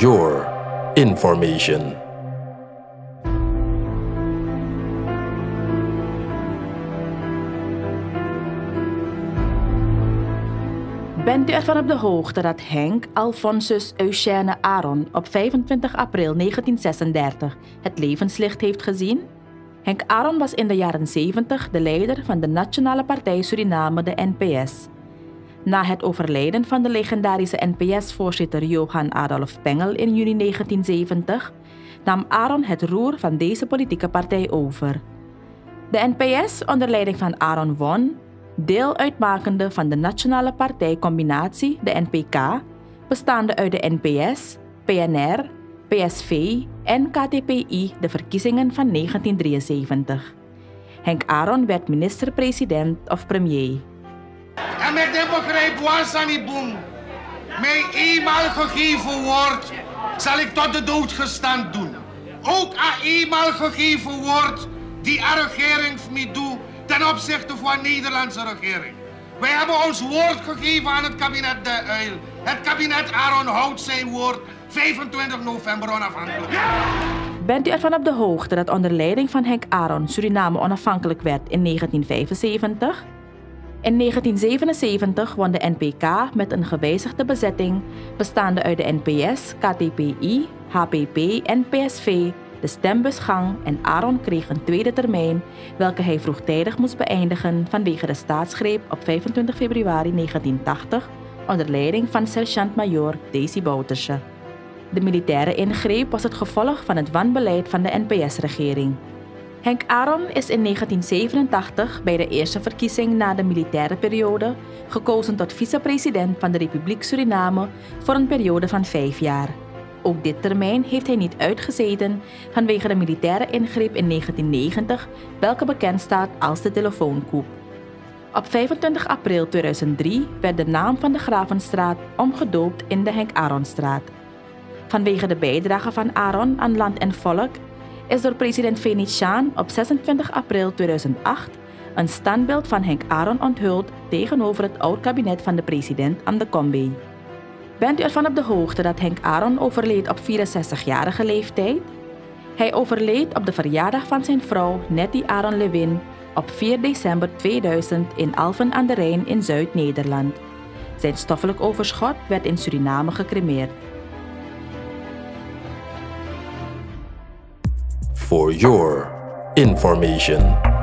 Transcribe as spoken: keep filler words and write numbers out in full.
your information. Bent u ervan op de hoogte dat Henk Alphonsus Eugène Aron op vijfentwintig april negentienzesendertig het levenslicht heeft gezien? Henk Aron was in de jaren zeventig de leider van de Nationale Partij Suriname, de N P S. Na het overlijden van de legendarische N P S-voorzitter Johan Adolf Pengel in juni negentienzeventig nam Aron het roer van deze politieke partij over. De N P S onder leiding van Aron won, deel uitmakende van de Nationale Partijcombinatie, de N P K, bestaande uit de N P S, P N R, P S V en K T P I, de verkiezingen van negentiendrieënzeventig. Henk Aron werd minister-president of premier. En met dit begrijp Wansaniboom, mij eenmaal gegeven woord, zal ik tot de dood gestand doen. Ook aan eenmaal gegeven woord die aan regering me doet ten opzichte van de Nederlandse regering. Wij hebben ons woord gegeven aan het kabinet De Uil. Het kabinet Aron houdt zijn woord vijfentwintig november onafhankelijk. Bent u ervan op de hoogte dat onder leiding van Henk Aron Suriname onafhankelijk werd in negentienvijfenzeventig? In negentienzevenenzeventig won de N P K met een gewijzigde bezetting bestaande uit de N P S, K T P I, H P P en P S V de stembusgang en Aron kreeg een tweede termijn, welke hij vroegtijdig moest beëindigen vanwege de staatsgreep op vijfentwintig februari negentientachtig onder leiding van sergeant-majoor Desi Bouterse. De militaire ingreep was het gevolg van het wanbeleid van de N P S-regering. Henk Aron is in negentienzevenentachtig bij de eerste verkiezing na de militaire periode gekozen tot vicepresident van de Republiek Suriname voor een periode van vijf jaar. Ook dit termijn heeft hij niet uitgezeten vanwege de militaire ingreep in negentiennegentig, welke bekend staat als de telefooncoup. Op vijfentwintig april tweeduizend drie werd de naam van de Gravenstraat omgedoopt in de Henk Aronstraat. Vanwege de bijdrage van Aron aan land en volk is door president Venetiaan op zesentwintig april tweeduizend acht een standbeeld van Henk Aron onthuld tegenover het oud-kabinet van de president aan de Kombe. Bent u ervan op de hoogte dat Henk Aron overleed op vierenzestigjarige leeftijd? Hij overleed op de verjaardag van zijn vrouw Nettie Aron Lewin op vier december tweeduizend in Alphen aan de Rijn in Zuid-Nederland. Zijn stoffelijk overschot werd in Suriname gecremeerd. For your information.